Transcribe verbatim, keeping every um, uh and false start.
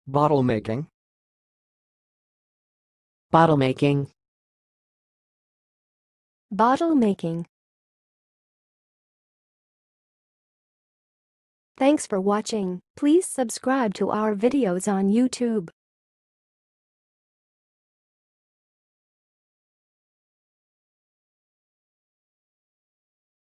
Bottlemaking. Bottlemaking. Bottlemaking. Thanks for watching. Please subscribe to our videos on YouTube.